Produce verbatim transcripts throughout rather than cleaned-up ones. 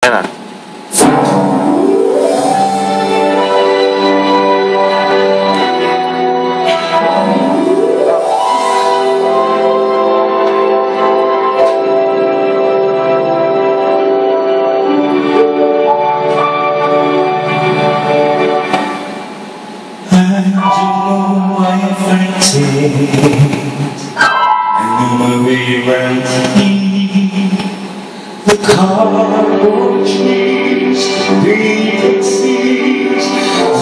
Enak. The cardboard trees, the pixies, the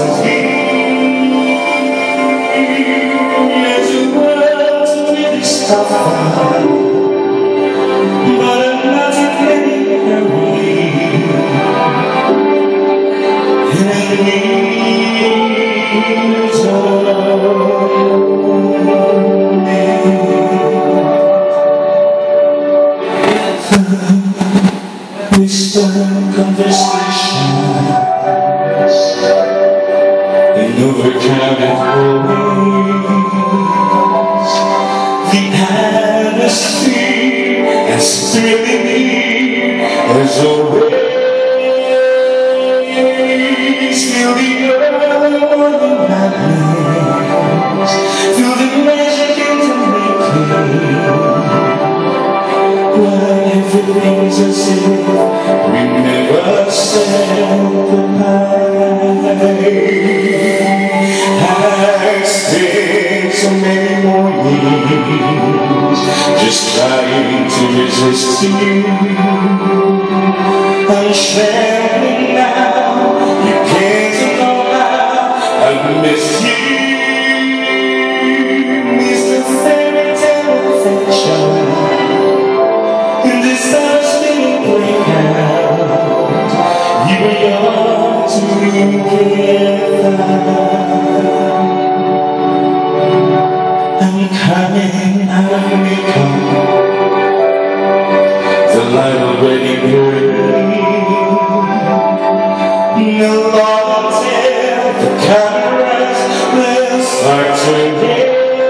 sunbeam is a world to be discovered, but I'm not in any hurry, and I need to whispered conversations in overcrowded hallways. The atmosphere as thrilling as always. Feel the early morning madness, feel the magic into making. Everything's as if we never said goodbye. I've spent so many more years just trying to resist you. I'm trembling now, you can't know how I miss you. It's the fairy tale affection. And this starts me break out. You were young to get I'm coming out of makeup. The light already burning. No longer till the cameras will start to get.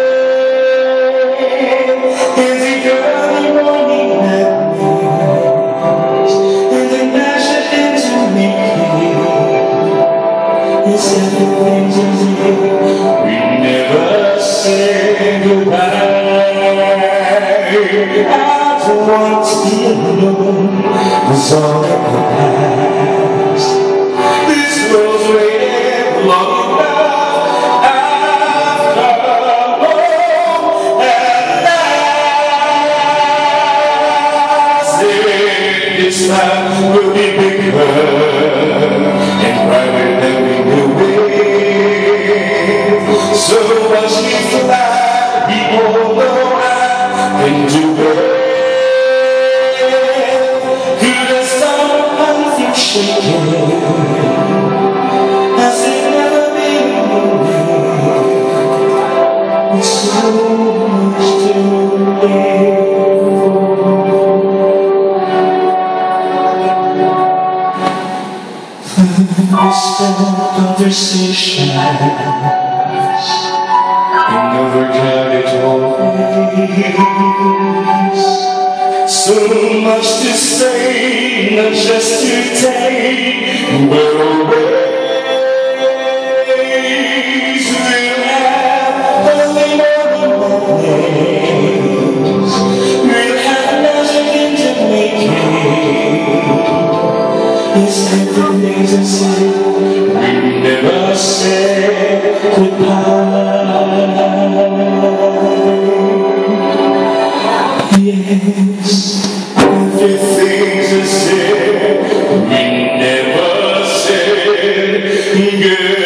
Is it early morning madness, and the magic into making? Is everything's as if we never said goodbye? I don't want to be alone, it's all in the past. This world's waited long enough. I've come home at last. This time will be bigger and brighter than we knew it. So much we fly, we all know I can do it. Could I stop anything shaking? Has it never been away? It's so much to live for. Whispered conversations in overcrowded hallways. So much to say, not just to take, but always we'll have early morning mornings. We'll have magic into making. Yes, everything's as if we never said goodbye. Yes, everything's as if we never said goodbye.